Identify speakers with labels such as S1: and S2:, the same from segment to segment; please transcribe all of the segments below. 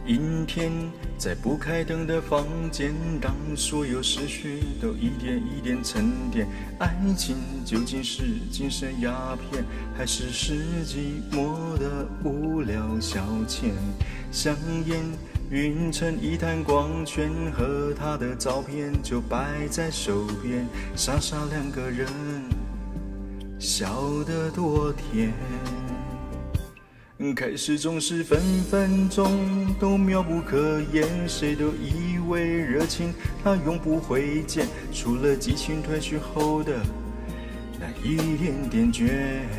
S1: 阴天，在不开灯的房间，让所有思绪都一点一点沉淀。爱情究竟是精神鸦片，还是寂寞的无聊消遣？香烟晕成一滩光圈，和他的照片就摆在手边，傻傻两个人，笑得多甜。开始总是分分钟都妙不可言，谁都以为热情它永不会减，除了激情褪去后的那一点点倦。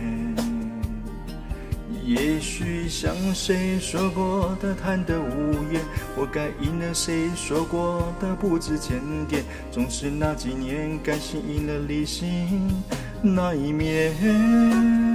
S1: 也许像谁说过的贪得无厌，我该应了谁说过的不知检点，总是那几年感性赢了理性那一面。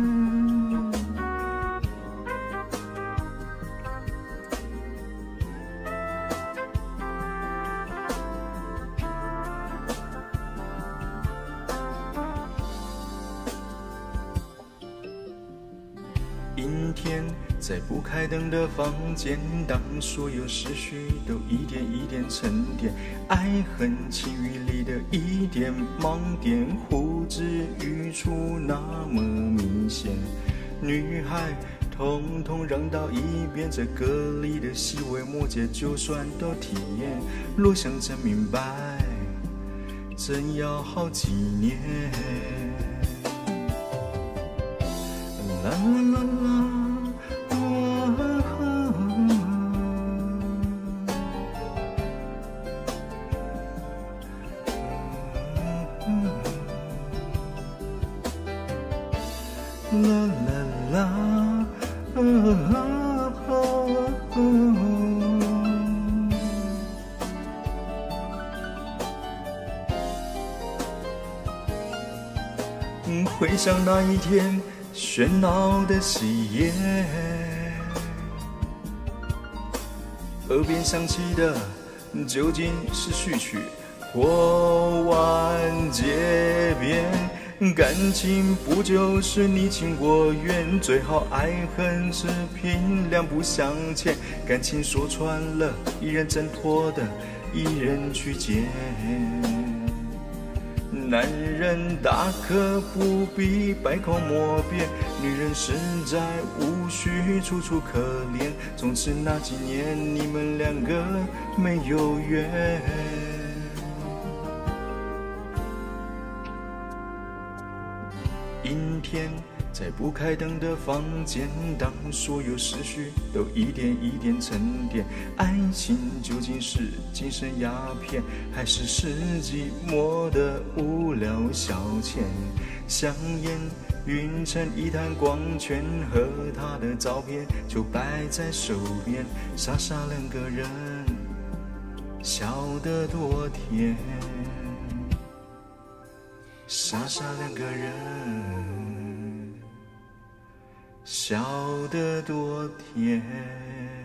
S1: 阴天，在不开灯的房间，当所有思绪都一点一点沉淀，爱恨情欲里的一点盲点，呼之欲出那么明显。女孩统统让到一边，这歌里的细微末节就算都体验，若想真明白，真要好几年。啦啦啦啦，啦啦啦，回想那一天喧闹的喜宴，耳边响起的究竟是序曲或完结篇？感情不就是你情我愿，最好爱恨是平两不相欠。感情说穿了，一人挣脱的，一人去捡。男人大可不必百口莫辩，女人实在无需楚楚可怜。总之那几年你们两个没有缘。阴天，在不开灯的房间，当所有思绪都一点一点沉淀，爱情究竟是精神鸦片，还是寂寞的无聊消遣？香烟晕成一滩光圈，和他的照片就摆在手边，傻傻两个人，笑得多甜。傻傻两个人，笑得多甜。